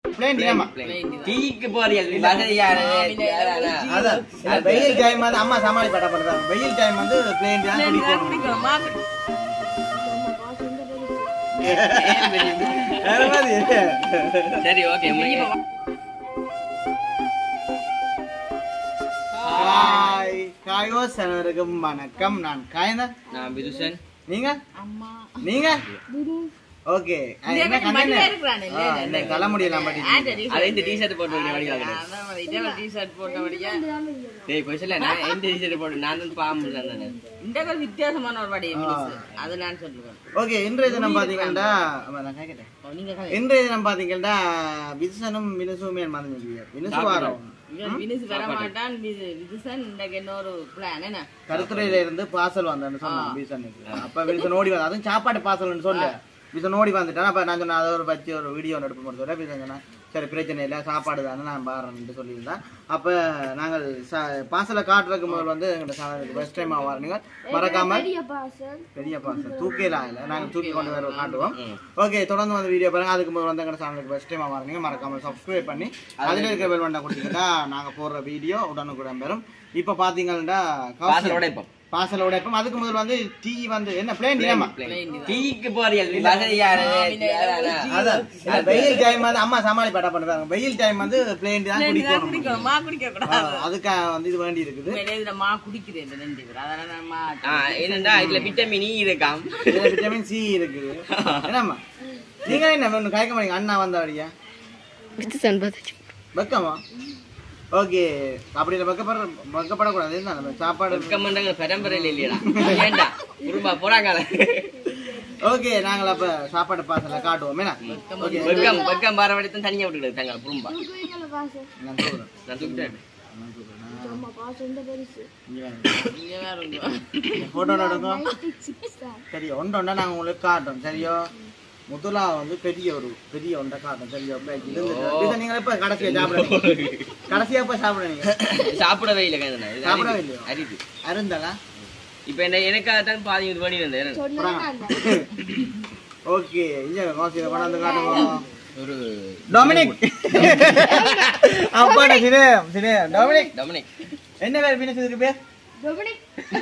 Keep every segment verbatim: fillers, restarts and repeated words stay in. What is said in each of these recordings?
Plane drama டீக்கு போறியல் வசதியான அதான் வெயில் டைம் வந்து அம்மா சமாளி பட்ட பண்றாங்க வெயில் டைம் வந்து பிளேன் தான் குடிக்கணும் சரி ஓகே ஹாய் காயோ சனருக்கும் வணக்கம் நான் காயந்தன் நான் விதுஷன் நீங்க அம்மா நீங்க ஓகே என்ன கண்ணே தலைமுடியலாம் பட்டி அத இந்த டி-ஷர்ட் போட்டு வடிவாங்க அதான் இதே டி-ஷர்ட் போட்டு வடியா டேய் கொய்சல நான் இந்த டி-ஷர்ட் போட்டு நான் தான் பாம்பு தானே இந்த ஒரு வித்தியாசமான ஒரு வடி அது நான் சொல்றேன் ஓகே இன்றைய தினம் பாத்தீங்கன்னா நான் கேக்குறேன் நீங்க இன்றைய தினம் பாத்தீங்கன்னா விதுஷனும் வினுசுமே மறந்துட்டீங்க வினுசு வாரம் வினுசு வர மாட்டான் விதுஷன் இந்த இன்னொரு பிளான் என்ன கருத்துறையில இருந்து பார்சல் வந்தான்னு சொன்னான் விதுஷனுக்கு அப்ப விதுஷன் ஓடி வந்தா அதுவும் சாப்பாடு பார்சல்னு சொல்லு விதுஷன் ஓடி வந்துட்டான் அப்ப நான் சொன்னேன் அதை ஒரு வச்சு ஒரு வீடியோ எடுப்பு முடிச்சு விதுஷன் சொன்னேன் சரி பிரச்சனை இல்லை சாப்பாடு தானே நான் பாருன்னு சொல்லியிருந்தேன் அப்ப நாங்கள் பார்சலை காட்டுறதுக்கு முதல் வந்து எங்கள்கிட்ட சேனலுக்கு ஃபர்ஸ்ட் டைம் வரணுங்க மறக்காம பெரிய பார்சல் தூக்கில இல்லை நாங்கள் தூக்கி கொண்டு வர காட்டுவோம் ஓகே தொடர்ந்து வந்து வீடியோ பாருங்க அதுக்கு முதல் வந்து எங்கள் சேனலுக்கு ஃபர்ஸ்ட் டைம் வரணுங்க மறக்காம சப்ஸ்கிரைப் பண்ணி அதில் இருக்கிற பெல் பட்டனை கொடுத்தீங்கன்னா நாங்கள் போடுற வீடியோ உடனுக்குடன் பெறும் இப்போ பார்த்தீங்கன்னா பார்சல் உடைப்போம் அதுக்கு முதல் வந்து டீ வந்து என்ன பிளேன் டிராமா டீக்கு போறியல் வசதியான அதான் வெயில் டைம் வந்து அம்மா சமாளி பட்ட பண்றாங்க வெயில் டைம் வந்து பிளேன் தான் குடிக்கணும் மா குடிக்க கூடாது அதுக்கு வந்து இது வேண்டி இருக்குது இதுல மா குடிக்கிறேன் ரெண்டு பேர் அதனால நான் என்னடா இதுல விட்டமின் இ இருக்காம் இதுல விட்டமின் சி இருக்குது என்னம்மா நீங்க என்ன ஒண்ணு கயக்க மாட்டீங்க அண்ணா வந்தவடியா வெக்கமா ஓகே அப்படி வெக்கப்பட வெக்கப்படக்கூடாது நம்ம சாப்பாடு வெக்கமண்டங்க பரம்பரையில இல்லையா ஏண்டா குருமா போறாங்க ஓகே நாங்கள் அப்ப சாப்பாடு பார்சல காட்டுவோம் என்ன ஓகே வெக்கம் வெக்கம் பார வடித்து தனியா விட்டுக்கிட்டு தங்க குருமா நான் சொல்றேன் நான் தூக்கிட்டேன் போட்டோ எடுங்க சரி ஒன்று ஒன்றா நாங்கள் உங்களுக்கு காட்டுறோம் சரியோ முதலா வந்து பெரிய ஒரு பெரிய ஒன்றை காட்டும் சரியா நீங்க இப்ப கடைசியா சாப்பிடுறீங்க கடைசியா இப்ப சாப்பிடுறீங்க சாப்பிடவே இல்லை சாப்பிடவே இல்லையோ அரிது அருந்தலா இப்ப என்ன எனக்காக தான் பாதி இது பண்ணி வந்தேன் ஓகே இங்க கோசில கொண்டாந்து காட்டுங்க ஒரு டொமினிக் அப்பா சினே சினே டொமினிக் டொமினிக் என்ன பேர் பினஸ்க்கு பேர் டொமினிக்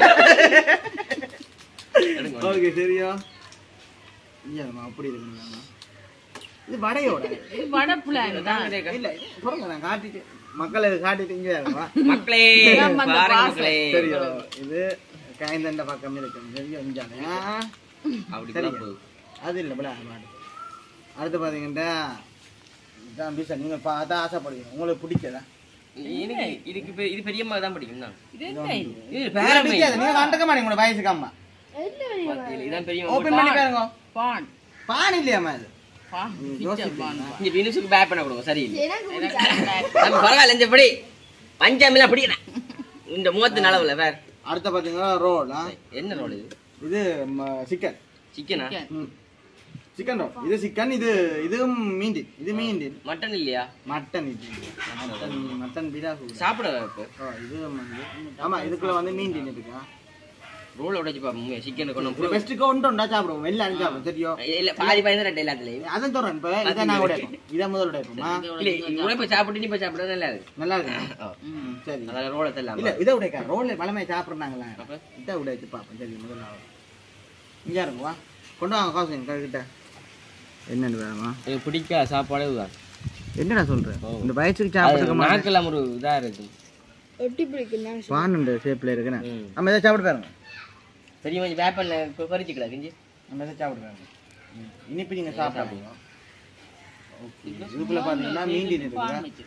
ஓகே சரியா இல்லம்மா அப்படி இருக்குங்க இது வடையோட இது வடை பிளான் தான் இல்ல போறங்க நான் காட்டிட்டு மக்களுக்கு காட்டிட்டு இங்க வா மக்களே பாருங்க மக்களே சரியா இது காய்ந்தண்ட பக்கம் இருக்கு சரியா இஞ்சானே அப்படி தான் அது இல்ல பல அடுத்து பாத்தீங்கன்னா இதான் பீசா நீங்க பார்த்தா ஆசைப்படுவீங்க உங்களுக்கு பிடிக்கதா எனக்கு இதுக்கு இது பெரியம்மா தான் பிடிக்கும் தான் இது என்ன இது வேற பிடிக்காது நீங்க கண்டக்க மாட்டீங்க உங்க வயசுக்கு அம்மா இதான் பெரிய ஓபன் பண்ணி பாருங்க பான் பான் இல்லையாமா இது பான் பான் நீ வினுசுக்கு பேக் பண்ண கொடுங்க சரி இல்ல நம்ம பரவாயில்லை இந்த படி பஞ்சமில பிடிக்கற இந்த மூத்து நலவுல வேற அடுத்து பாத்தீங்கன்னா ரோல் என்ன ரோல் இது இது சிக்கன் சிக்கனா சிக்கன் ரோல் இது சிக்கன் இது இதுவும் மீன் இது மீன் மட்டன் இல்லையா மட்டன் இது மட்டன் மட்டன் பிரியாணி சாப்பிட இது ஆமா இதுக்குள்ள வந்து மீன் இருக்கா ரோல் உடைச்சு பாப்போம் சிக்கன் கொண்டு பெஸ்ட் கவுண்ட் உண்டா சாப்பிடுவோம் வெள்ள அஞ்சு சாப்பிடுவோம் தெரியும் இல்ல பாதி பாதி ரெண்டு எல்லாத்துலயும் அதான் சொல்றேன் இப்ப இதை நான் உடைப்போம் இதை முதல்ல உடைப்போமா இல்ல உடைப்ப சாப்பிட்டு நீ போய் சாப்பிட நல்லா இருக்கு நல்லா இருக்கு சரி அதனால ரோலை தரலாம் இல்ல இதை உடைக்க ரோல்ல பழமையை சாப்பிடுறாங்களா இதை உடைச்சு பார்ப்போம் சரி முதல்ல இங்க இருங்க வா கொண்டு வாங்க காசு கிட்ட என்னன்னு வேணுமா எனக்கு பிடிக்காத சாப்பாடே இதுதான் என்னடா சொல்ற இந்த வயசுக்கு சாப்பிடுறதுக்கு நாக்கெல்லாம் ஒரு இதா இருக்கு ஒட்டி பிடிக்கும் பான் ஷேப்ல இருக்குண்ணே நம்ம இதை சாப்பிட்டு பாருங்க பெரிய கொஞ்சம் வேப்பல்ல பறிச்சுக்கடா கிஞ்சி நம்ம இதை சாப்பிட்டு பாருங்க இனிப்பு நீங்க சாப்பிடுங்க ஓகே இதுக்குள்ள பாத்தீங்கன்னா மீன் இருக்கு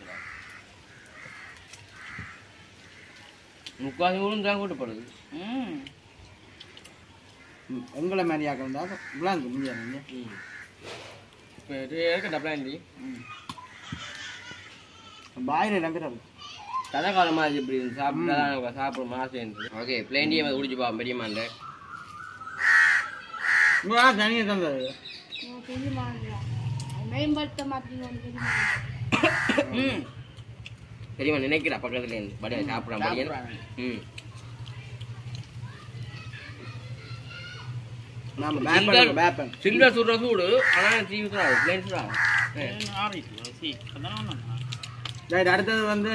முக்கால் ஊரும் தான் கூட்டு போடுது உங்களை மாதிரி ஆக்கண்டா பிளாங்கு முடியாது இப்போ இருக்கட்டா பிளாண்டி பாயில் நம்பிடுறாரு கதை காலமாக இப்படி சாப்பிட்டா சாப்பிடும் மாசம் இருந்தது ஓகே பிளேண்டியை குடிச்சு பா பெரியமாண்ட தனியாக தந்தது பெரியமா நினைக்கிறா பக்கத்துல இருந்து படி சாப்பிடாம ம் சில்வர் சுடுற சூடு ஆனால் தீ ஊற்றுறாரு பிளேன் சுடுறாங்க ரைட் அடுத்தது வந்து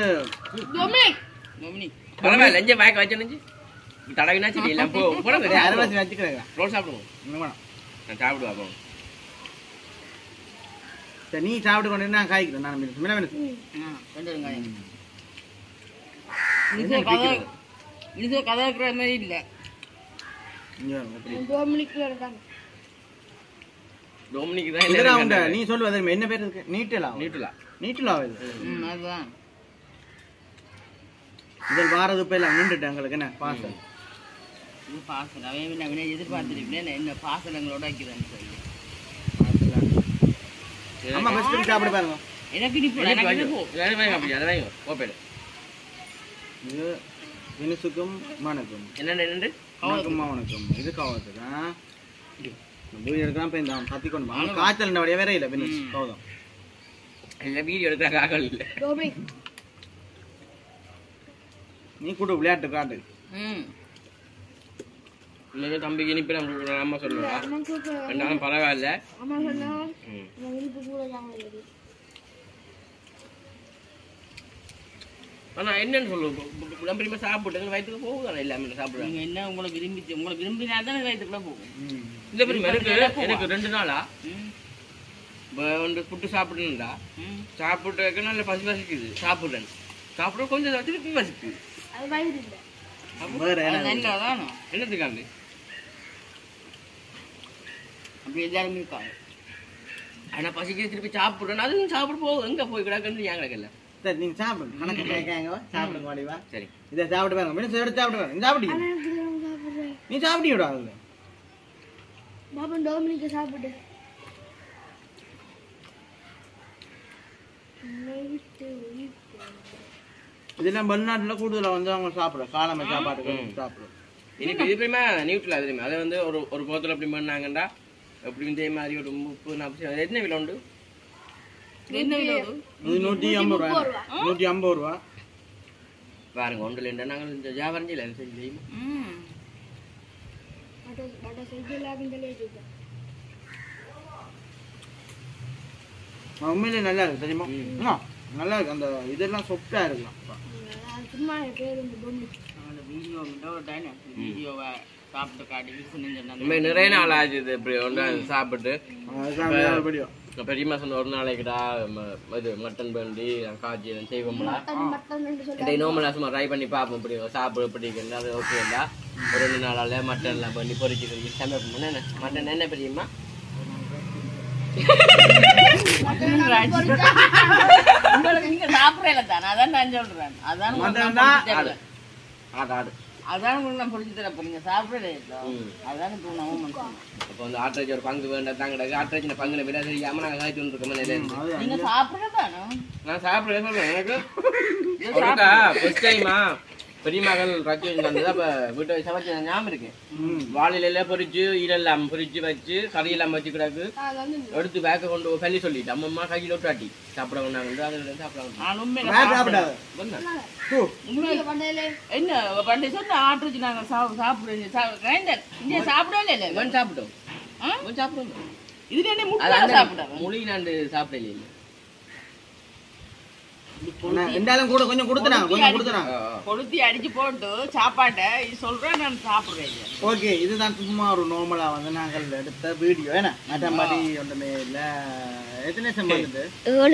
பரவாயில்ல லஞ்ச வாய்க்கு வச்சு தடவினா சரி இல்லை போ போட அரைவாசி வச்சுக்கிறேன் ரோல் சாப்பிடுவோம் வேணாம் நான் சாப்பிடுவா போ சரி நீ சாப்பிட்டு கொண்டு நான் காய்க்கிறேன் நான் மீன் மீன இது கதை இருக்கிற மாதிரி இல்லை டோமினிக் தான் நீ சொல்லுவ என்ன பேர் இருக்கு நீட்டலா நீட்டுலா நீட்டுலா அதுதான் இதில் வாரது போய் எல்லாம் நின்றுட்டு எங்களுக்கு என்ன பாசல் இது பாசல் அவன் அவனை எதிர்பார்த்துருப்பேன் என்ன பாசல் எங்களோட வைக்கிறேன்னு சொல்லி அம்மா பஸ் சாப்பிட பாருங்க எனக்கு இது வினுசுக்கும் மணக்கும் என்னென்ன என்னென்று வணக்கம் இது கவத்து தான் வீடியோ எடுக்கலாம் போய் இந்த கத்தி கொண்டு காய்ச்சல் வழியா வேற இல்லை வினுஸ் கௌதம் இல்லை வீடியோ எடுக்கிற காக்கல் இல்லை நீ கூட விளையாட்டு காட்டு ம் இல்லை தம்பிக்கு இனிப்பு நம்ம அம்மா சொல்லுவா ரெண்டாலும் பரவாயில்ல ஆனால் என்னன்னு சொல்லுவோம் நம்பி சாப்பிட்டு வயிற்றுக்கு போகுது எல்லாமே சாப்பிடுவாங்க என்ன உங்களை விரும்பி உங்களை விரும்பினா தானே வயிற்றுக்குள்ள போகும் இந்த பிரிமா எனக்கு எனக்கு ரெண்டு நாளா இப்போ வந்து புட்டு சாப்பிடணுண்டா சாப்பிட்டு நல்ல பசி பசிக்குது சாப்பிட்றேன் சாப்பிட கொஞ்சம் திருப்பி பசிக்குது என்னத்துக்காண்டு அப்படி எல்லாருமே இருக்காங்க ஆனால் பசிக்கு திருப்பி சாப்பிட்றேன் அதுவும் சாப்பிட போகும் எங்கே போய் கிடக்குன்னு ஏன் கிடக்கல சரி நீங்க சாப்பிடுங்க கணக்கு கேட்காங்க சாப்பிடுங்க வாடிவா சரி இதை சாப்பிட்டு பாருங்க மீன் எடுத்து சாப்பிட்டு பாருங்க நீ சாப்பிட்டீங்க நீ சாப்பிட்டீங்கடா அதுல பாபா டோமினிக்க சாப்பிடு இதெல்லாம் வெளிநாட்டுல கூடுதலா வந்து அவங்க சாப்பிட காலமை சாப்பாடு சாப்பிடும் இனிப்பு இது தெரியுமா நியூட்ரல் அது தெரியுமா அதை வந்து ஒரு ஒரு போத்தல் அப்படி பண்ணாங்கண்டா எப்படி இதே மாதிரி ஒரு முப்பது நாற்பது எத்தனை விலை உண்டு இது நூற்றி ஐம்பது ரூபா நூற்றி ஐம்பது ரூபா பாருங்க ஒன்றில் இல்லை நாங்கள் இந்த ஜாவரஞ்சியில் சரி செய்யுமா உண்மையிலே நல்லா இருக்கு தெரியுமா நல்லா இருக்கு அந்த இதெல்லாம் சொப்டா இருக்கலாம் நிறைய நாள் ஆச்சு இது இப்படி ஒன்று சாப்பிட்டு பெரியமா சொன்ன ஒரு நாளைக்குடா இது மட்டன் பண்ணி காய்ச்சி செய்வோம்டா நோமலா சும்மா ட்ரை பண்ணி பார்ப்போம் இப்படி சாப்பிட பிடிக்கிறது அது ஓகே இல்லா ஒரு ரெண்டு நாளால மட்டன்லாம் பண்ணி பொறிச்சு பொறிச்சு சமைப்போம் என்ன மட்டன் என்ன பெரியம்மா நீங்க சாப்பிடல தானே அதான் நான் சொல்றேன் அதான் ஆடு ஆடு அதான் நான் பொறிச்சு தர போறீங்க சாப்பிடல அதான் தூணவும் அப்போ வந்து ஆட்டரைச்சி ஒரு பங்கு வேண்டாம் தாங்க ஆட்டரைச்சி பங்குல விட தெரியாம நாங்கள் காய்ச்சி வந்துருக்கோம் நீங்க சாப்பிடறதானோ நான் சாப்பிடுறேன் சொல்றேன் எனக்கு ஃபர்ஸ்ட் டைமா பெரிய மகள் ரச்சி வந்தது அப்ப வீட்டை சமைச்ச ஞாபகம் இருக்கு வாழையில பொறிச்சு ஈரெல்லாம் பொறிச்சு வச்சு கறியெல்லாம் வச்சு கிடக்கு எடுத்து பேக்க கொண்டு பள்ளி சொல்லிட்டு அம்மம்மா கையில் ஒட்டாட்டி சாப்பிட வந்தாங்க அதுல சாப்பிட என்ன பண்டி சொன்ன ஆட்டுச்சு நாங்க சாப்பிடுறோம் சாப்பிடவே இல்லை வேணும் சாப்பிட்டோம் சாப்பிடுவோம் இதுல என்ன முட்டை சாப்பிடுவோம் மொழி நாண்டு சாப்பிடல கூட கொஞ்சம் கொடுத்துறாங்க கொஞ்சம் கொடுத்துறாங்க கொளுத்தி அடிச்சு போட்டு சாப்பாட்டை சொல்றேன் நான் சாப்பிடுறேன் ஓகே இதுதான் சும்மா ஒரு நார்மலா வந்து நாங்கள் எடுத்த வீடியோ என்ன மற்றபடி ஒன்றுமே இல்லை எத்தனை சம்பந்தது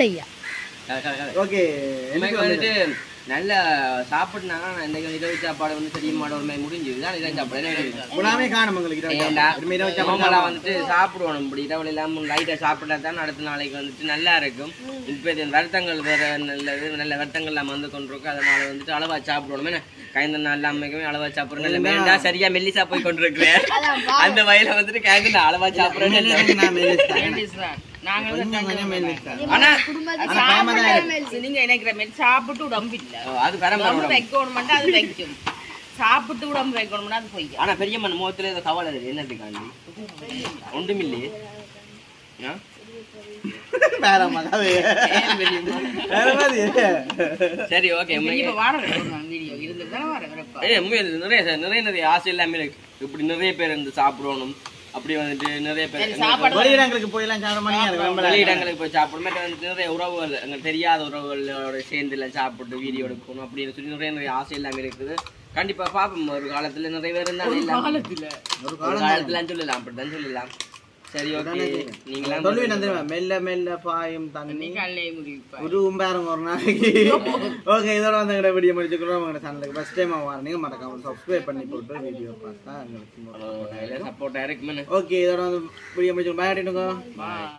ஓகே வந்துட்டு நல்ல சாப்பிட்டுனாங்க இன்னைக்கு இரவு சாப்பாடு வந்து சரி மாடமே முடிஞ்சது தான் இரவு சாப்பாடு காணும் வந்துட்டு சாப்பிடுவோம் இப்படி இரவு இல்லாம லைட்டா சாப்பிட்டா தான் அடுத்த நாளைக்கு வந்துட்டு நல்லா இருக்கும் இப்ப வருத்தங்கள் வேற நல்லது நல்ல வருத்தங்கள் எல்லாம் வந்து கொண்டிருக்கும் அதனால வந்துட்டு அளவா சாப்பிடுவோம் என்ன கைந்த நாள் எல்லாமே அளவா சாப்பிடுறோம் நல்ல மேண்டா சரியா மெல்லிசா போய் கொண்டிருக்கிறேன் அந்த வயல வந்துட்டு கைந்த நான் அளவா சாப்பிடுறேன் நீங்க நினைக்கிற மாதிரி சாப்பிட்டு உடம்பு இல்ல அது வைக்கணும் அது வைக்கும் சாப்பிட்டு உடம்பு வைக்கணும்னா அது போய் ஆனா பெரிய மண் முகத்துல ஏதோ கவலை இருக்கு என்னதுக்காண்டி ஒன்றும் இல்லையே சரி ஓகே நிறைய நிறைய நிறைய ஆசை எல்லாமே இப்படி நிறைய பேர் இருந்து சாப்பிடணும் அப்படி வந்துட்டு நிறைய பேர் சரி, சாப்பாடு வெளியிடங்களுக்கு போயெல்லாம் சாப்பிட மணி வெளியிடங்களுக்கு போய் சாப்பிடும் மாதிரி வந்துட்டு நிறைய உறவுகள் எங்களுக்கு தெரியாத உறவுகளோட சேர்ந்து எல்லாம் சாப்பிட்டு வீடியோ எடுக்கணும் அப்படின்னு சொல்லி நிறைய நிறைய ஆசை எல்லாமே இருக்குது. கண்டிப்பா பாப்போம் ஒரு காலத்துல நிறைய பேர் இருந்தாலும் எல்லாம் காலத்துல ஒரு ஒரு காலத்துல சொல்லலாம் அப்படிதான் சொல்லலாம். சரி ஓகே நீங்களாம் சொல்லுவேன் தெரியுமா மெல்ல மெல்ல பாயும் தண்ணி காலையே முடிப்பா ஒரு உம்பாருங்க ஒரு நாளைக்கு. ஓகே இதோட வந்து எங்கட வீடியோ முடிச்சுக்கிறோம். உங்களோட சேனலுக்கு ஃபர்ஸ்ட் டைம் வரீங்க மறக்காம சப்ஸ்கிரைப் பண்ணி போட்டு வீடியோ பார்த்தா எங்களுக்கு சப்போர்ட் இருக்குமே. ஓகே இதோட வந்து வீடியோ முடிச்சுக்கிறோம். பாய்.